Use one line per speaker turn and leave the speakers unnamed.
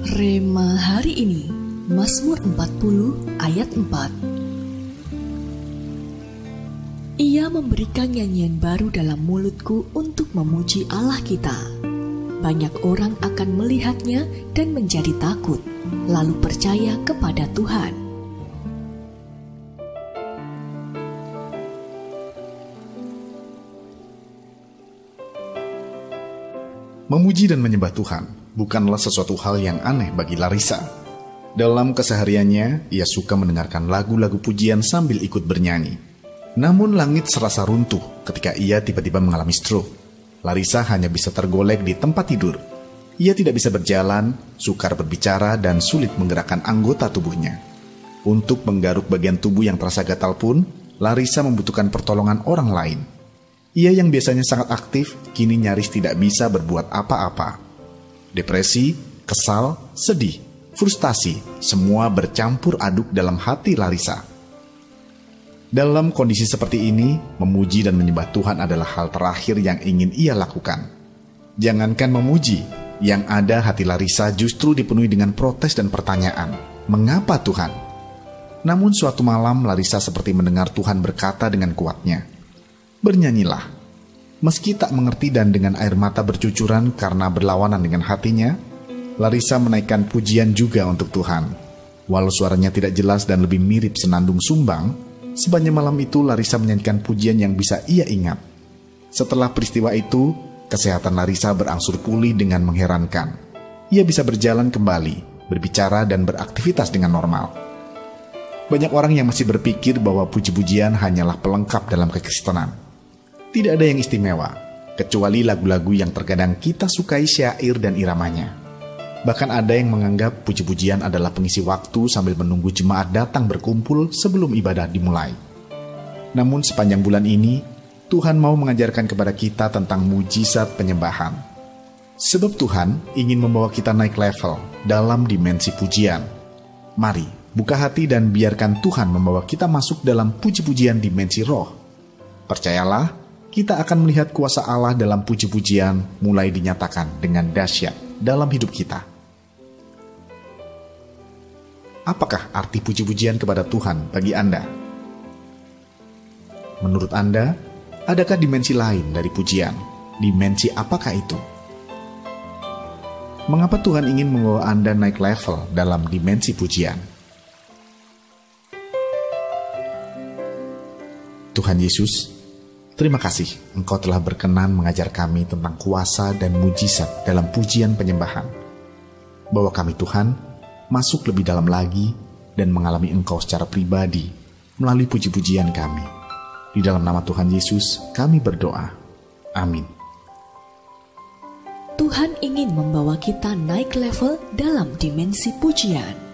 Rema hari ini, Mazmur 40 ayat 4. Ia memberikan nyanyian baru dalam mulutku untuk memuji Allah kita. Banyak orang akan melihatnya dan menjadi takut, lalu percaya kepada Tuhan.
Memuji dan menyembah Tuhan bukanlah sesuatu hal yang aneh bagi Larissa. Dalam kesehariannya, ia suka mendengarkan lagu-lagu pujian sambil ikut bernyanyi. Namun langit serasa runtuh ketika ia tiba-tiba mengalami stroke. Larissa hanya bisa tergolek di tempat tidur. Ia tidak bisa berjalan, sukar berbicara, dan sulit menggerakkan anggota tubuhnya. Untuk menggaruk bagian tubuh yang terasa gatal pun, Larissa membutuhkan pertolongan orang lain. Ia yang biasanya sangat aktif, kini nyaris tidak bisa berbuat apa-apa. Depresi, kesal, sedih, frustasi, semua bercampur aduk dalam hati Larissa. Dalam kondisi seperti ini, memuji dan menyembah Tuhan adalah hal terakhir yang ingin ia lakukan. Jangankan memuji, yang ada hati Larissa justru dipenuhi dengan protes dan pertanyaan, mengapa Tuhan? Namun suatu malam Larissa seperti mendengar Tuhan berkata dengan kuatnya, "Bernyanyilah." Meski tak mengerti dan dengan air mata bercucuran karena berlawanan dengan hatinya, Larissa menaikkan pujian juga untuk Tuhan. Walau suaranya tidak jelas dan lebih mirip senandung sumbang, sepanjang malam itu Larissa menyanyikan pujian yang bisa ia ingat. Setelah peristiwa itu, kesehatan Larissa berangsur pulih dengan mengherankan. Ia bisa berjalan kembali, berbicara dan beraktivitas dengan normal. Banyak orang yang masih berpikir bahwa puji-pujian hanyalah pelengkap dalam kekristenan. Tidak ada yang istimewa, kecuali lagu-lagu yang terkadang kita sukai syair dan iramanya. Bahkan ada yang menganggap puji-pujian adalah pengisi waktu sambil menunggu jemaat datang berkumpul sebelum ibadah dimulai. Namun sepanjang bulan ini, Tuhan mau mengajarkan kepada kita tentang mujizat penyembahan. Sebab Tuhan ingin membawa kita naik level dalam dimensi pujian. Mari, buka hati dan biarkan Tuhan membawa kita masuk dalam puji-pujian dimensi roh. Percayalah, kita akan melihat kuasa Allah dalam puji-pujian mulai dinyatakan dengan dahsyat dalam hidup kita. Apakah arti puji-pujian kepada Tuhan bagi Anda? Menurut Anda, adakah dimensi lain dari pujian? Dimensi apakah itu? Mengapa Tuhan ingin membawa Anda naik level dalam dimensi pujian? Tuhan Yesus, terima kasih Engkau telah berkenan mengajar kami tentang kuasa dan mujizat dalam pujian penyembahan. Bawa kami Tuhan, masuk lebih dalam lagi dan mengalami Engkau secara pribadi melalui puji-pujian kami. Di dalam nama Tuhan Yesus kami berdoa. Amin.
Tuhan ingin membawa kita naik level dalam dimensi pujian.